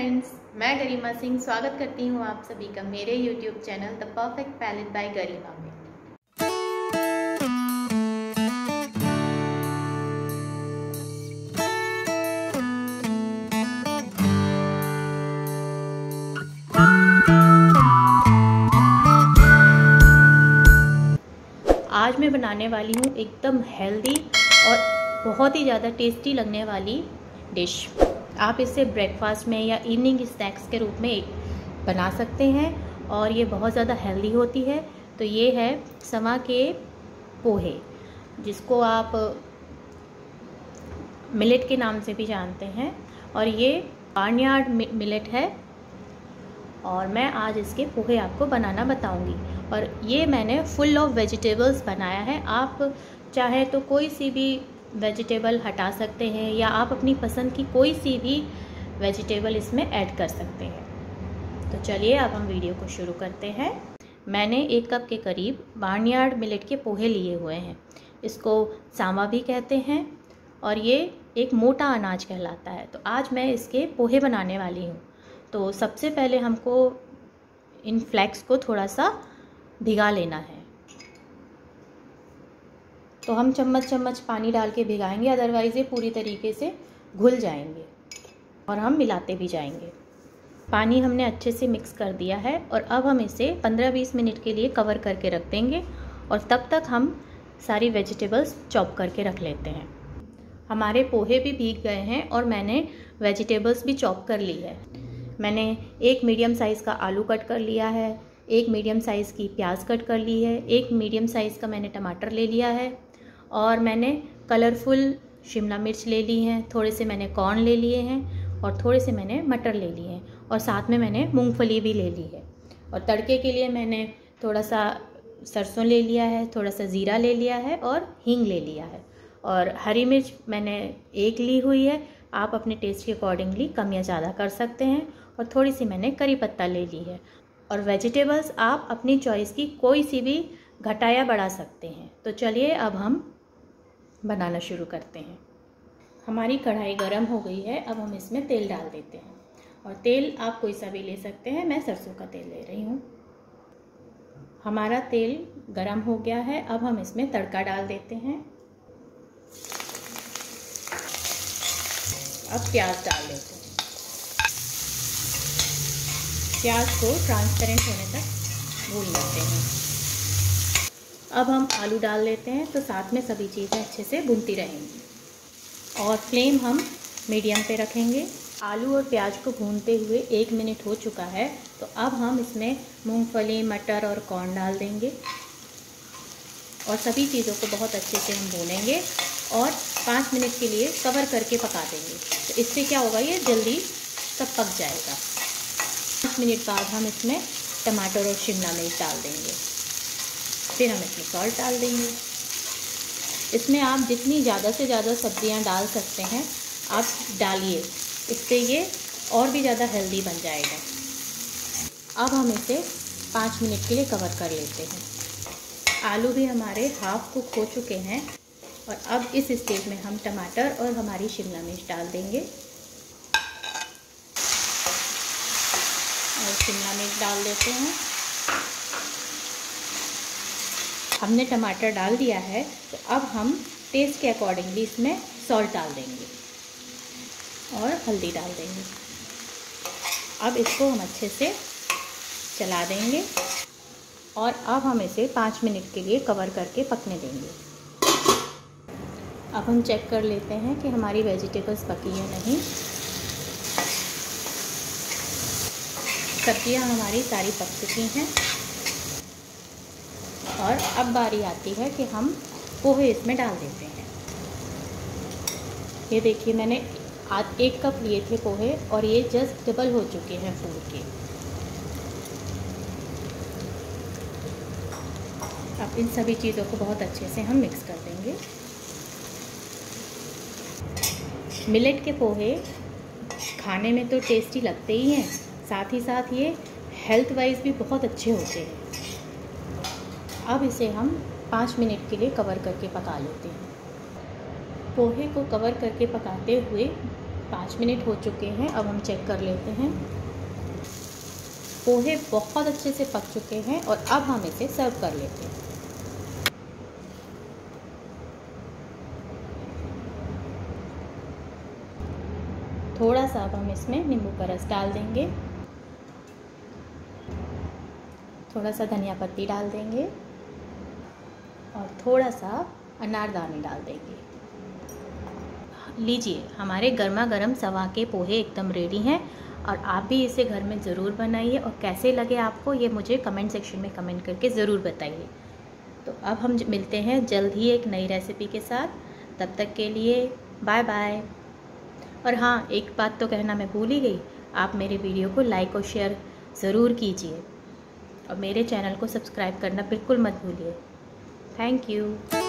Friends, मैं गरिमा सिंह स्वागत करती हूँ आप सभी का मेरे YouTube channel the perfect palette by Garima में। आज मैं बनाने वाली हूँ एकदम हेल्दी और बहुत ही ज़्यादा टेस्टी लगने वाली डिश। आप इसे ब्रेकफास्ट में या इवनिंग स्नैक्स के रूप में बना सकते हैं और ये बहुत ज़्यादा हेल्दी होती है। तो ये है समा के पोहे, जिसको आप मिलेट के नाम से भी जानते हैं, और ये बार्नयार्ड मिलेट है। और मैं आज इसके पोहे आपको बनाना बताऊंगी। और ये मैंने फुल ऑफ वेजिटेबल्स बनाया है। आप चाहे तो कोई सी भी वेजिटेबल हटा सकते हैं या आप अपनी पसंद की कोई सी भी वेजिटेबल इसमें ऐड कर सकते हैं। तो चलिए अब हम वीडियो को शुरू करते हैं। मैंने 1 कप के करीब बार्नयार्ड मिलेट के पोहे लिए हुए हैं। इसको सामा भी कहते हैं और ये एक मोटा अनाज कहलाता है। तो आज मैं इसके पोहे बनाने वाली हूँ। तो सबसे पहले हमको इन फ्लेक्स को थोड़ा सा भिगा लेना है। तो हम चम्मच पानी डाल के भिगाएंगे, अदरवाइज़ ये पूरी तरीके से घुल जाएंगे और हम मिलाते भी जाएंगे। पानी हमने अच्छे से मिक्स कर दिया है और अब हम इसे 15-20 मिनट के लिए कवर करके रख देंगे और तब तक हम सारी वेजिटेबल्स चॉप करके रख लेते हैं। हमारे पोहे भी भीग गए हैं और मैंने वेजिटेबल्स भी चॉप कर ली है। मैंने 1 मीडियम साइज़ का आलू कट कर लिया है, 1 मीडियम साइज़ की प्याज कट कर ली है, 1 मीडियम साइज़ का मैंने टमाटर ले लिया है और मैंने कलरफुल शिमला मिर्च ले ली हैं, थोड़े से मैंने कॉर्न ले लिए हैं और थोड़े से मैंने मटर ले लिए हैं और साथ में मैंने मूंगफली भी ले ली है। और तड़के के लिए मैंने थोड़ा सा सरसों ले लिया है, थोड़ा सा ज़ीरा ले लिया है और हींग ले लिया है। और हरी मिर्च मैंने 1 ली हुई है, आप अपने टेस्ट के अकॉर्डिंगली कम या ज़्यादा कर सकते हैं। और थोड़ी सी मैंने करी पत्ता ले ली है। और वेजिटेबल्स आप अपनी चॉइस की कोई सी भी घटा या बढ़ा सकते हैं। तो चलिए अब हम बनाना शुरू करते हैं। हमारी कढ़ाई गरम हो गई है। अब हम इसमें तेल डाल देते हैं और तेल आप कोई सा भी ले सकते हैं, मैं सरसों का तेल ले रही हूँ। हमारा तेल गरम हो गया है। अब हम इसमें तड़का डाल देते हैं। अब प्याज डाल देते हैं। प्याज को ट्रांसपेरेंट होने तक भून लेते हैं। अब हम आलू डाल लेते हैं, तो साथ में सभी चीज़ें अच्छे से भूनती रहेंगी और फ्लेम हम मीडियम पे रखेंगे। आलू और प्याज को भूनते हुए 1 मिनट हो चुका है। तो अब हम इसमें मूंगफली, मटर और कॉर्न डाल देंगे और सभी चीज़ों को बहुत अच्छे से हम भूनेंगे और 5 मिनट के लिए कवर करके पका देंगे। तो इससे क्या होगा, ये जल्दी सब पक जाएगा। 5 मिनट बाद हम इसमें टमाटर और शिमला मिर्च डाल देंगे। फिर हम इसमें सॉल्ट डाल देंगे। इसमें आप जितनी ज़्यादा से ज़्यादा सब्जियां डाल सकते हैं आप डालिए, इससे ये और भी ज़्यादा हेल्दी बन जाएगा। अब हम इसे 5 मिनट के लिए कवर कर लेते हैं। आलू भी हमारे हाफ कुक हो चुके हैं और अब इस स्टेज में हम टमाटर और हमारी शिमला मिर्च डाल देंगे और शिमला मिर्च डाल देते हैं। हमने टमाटर डाल दिया है, तो अब हम टेस्ट के अकॉर्डिंगली इसमें सॉल्ट डाल देंगे और हल्दी डाल देंगे। अब इसको हम अच्छे से चला देंगे और अब हम इसे 5 मिनट के लिए कवर करके पकने देंगे। अब हम चेक कर लेते हैं कि हमारी वेजिटेबल्स पकी है नहीं। सब्जियां हमारी सारी पक चुकी हैं और अब बारी आती है कि हम पोहे इसमें डाल देते हैं। ये देखिए, मैंने आज 1 कप लिए थे पोहे और ये जस्ट डबल हो चुके हैं फूल के। अब इन सभी चीज़ों को बहुत अच्छे से हम मिक्स कर देंगे। मिलेट के पोहे खाने में तो टेस्टी लगते ही हैं, साथ ही साथ ये हेल्थ वाइज भी बहुत अच्छे होते हैं। अब इसे हम 5 मिनट के लिए कवर करके पका लेते हैं। पोहे को कवर करके पकाते हुए 5 मिनट हो चुके हैं। अब हम चेक कर लेते हैं। पोहे बहुत अच्छे से पक चुके हैं और अब हम इसे सर्व कर लेते हैं। थोड़ा सा अब हम इसमें नींबू का रस डाल देंगे, थोड़ा सा धनिया पत्ती डाल देंगे और थोड़ा सा अनारदाने डाल देंगे। लीजिए, हमारे गर्मा गर्म सवा के पोहे एकदम रेडी हैं और आप भी इसे घर में ज़रूर बनाइए और कैसे लगे आपको ये मुझे कमेंट सेक्शन में कमेंट करके ज़रूर बताइए। तो अब हम मिलते हैं जल्द ही एक नई रेसिपी के साथ। तब तक के लिए बाय बाय। और हाँ, एक बात तो कहना मैं भूल ही गई, आप मेरे वीडियो को लाइक और शेयर ज़रूर कीजिए और मेरे चैनल को सब्सक्राइब करना बिल्कुल मत भूलिए। Thank you.